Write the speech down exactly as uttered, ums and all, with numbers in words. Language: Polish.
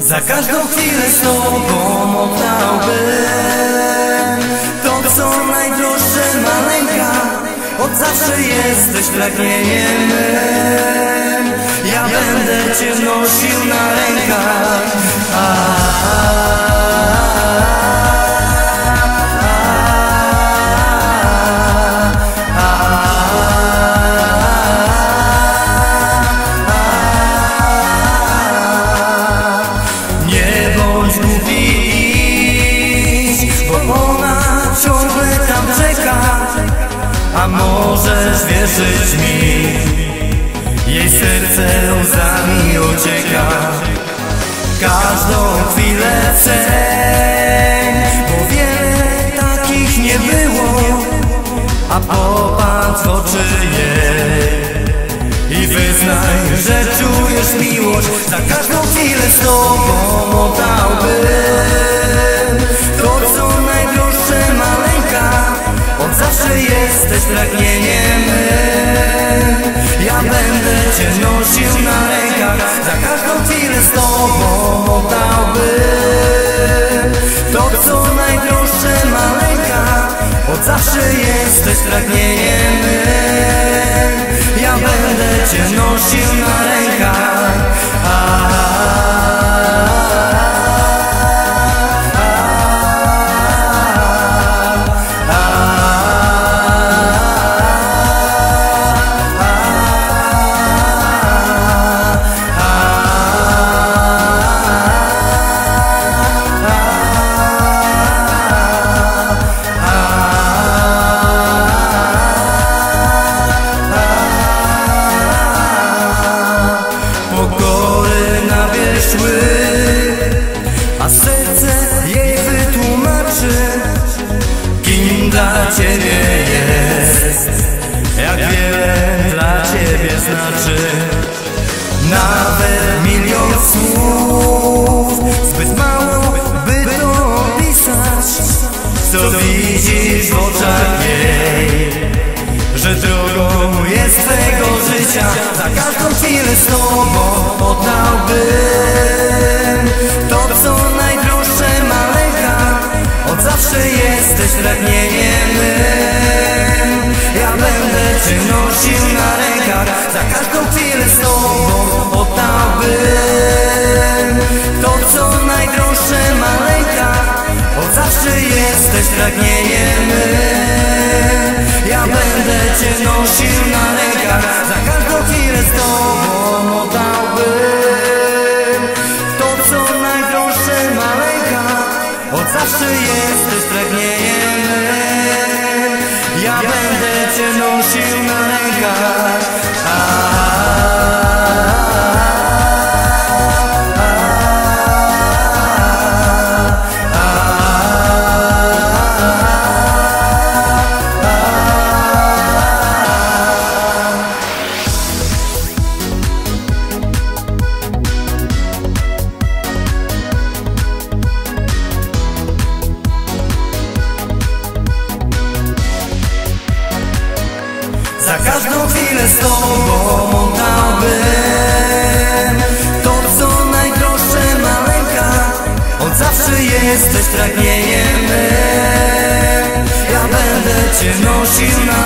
Za każdą chwilę z tobą oddałbym to, co najdroższe, maleńka. Od zawsze jesteś pragnieniem mym. Ja będę cię nosił na rękach. A, a, a możesz wierzyć mi, jej serce łzami ocieka. Każdą chwilę ceń, bo wiele takich nie było. A popatrz w oczy jej i wyznaj, że czujesz miłość. Za każdą chwilę z tobą oddałbym to, co najdroższe, maleńka. Od zawsze jesteś pragnieniem mym. Ja będę cię nosił na rękach. Za każdą chwilę z tobą oddałbym to, co najdroższe, maleńka. Od zawsze jesteś pragnieniem mym. Ja będę cię nosił na rękach. A, a serce jej wytłumaczy, kim dla ciebie jest, jak wiele dla ciebie znaczy. Nawet milion słów zbyt mało, by to opisać, co widzisz w oczach jej, że drogą jest twego życia. Za każdą chwilę z tobą oddałbym to, co najdroższe, maleńka. Od zawsze jesteś pragnieniem mym. Ja będę cię nosił na rękach. Za każdą chwilę z tobą oddałbym to, co najdroższe, maleńka. Od zawsze jesteś pragnieniem mym. Ja będę cię nosił na rękach. Za każdą chwilę z tobą oddałbym to, co najdroższe, maleńka. Od zawsze jesteś pragnieniem mym. Ja będę cię nosił na rękach. A, za każdą chwilę z tobą oddałbym to, co najdroższe, maleńka. Od zawsze jesteś pragnieniem mym. Ja będę cię nosił na